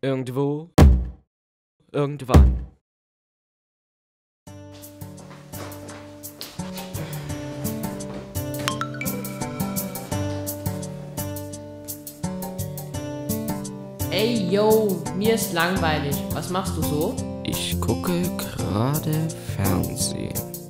Irgendwo, irgendwann. Ey, yo, mir ist langweilig. Was machst du so? Ich gucke gerade Fernsehen.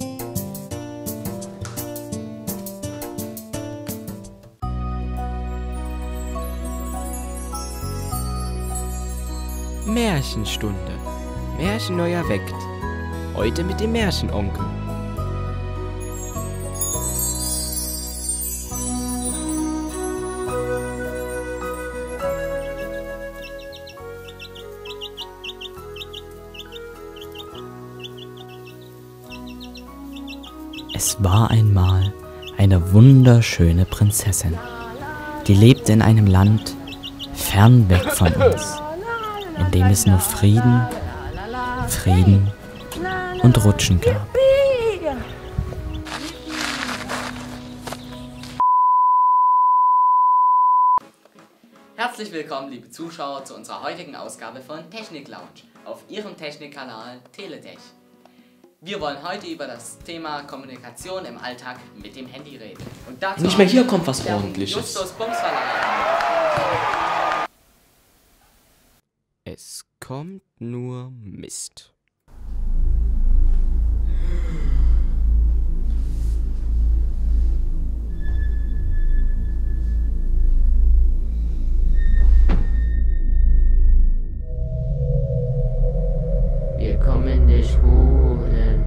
Märchenstunde. Märchen neu erweckt. Heute mit dem Märchenonkel. Es war einmal eine wunderschöne Prinzessin, die lebte in einem Land fern weg von uns, in dem es nur Frieden und Rutschen gab. Herzlich willkommen, liebe Zuschauer, zu unserer heutigen Ausgabe von Technik Lounge auf Ihrem Technikkanal Teletech. Wir wollen heute über das Thema Kommunikation im Alltag mit dem Handy reden. Und dazu Nicht mehr hier kommt was Ordentliches. Justus Bumsverlag. Es kommt nur Mist. Willkommen des Schwulen.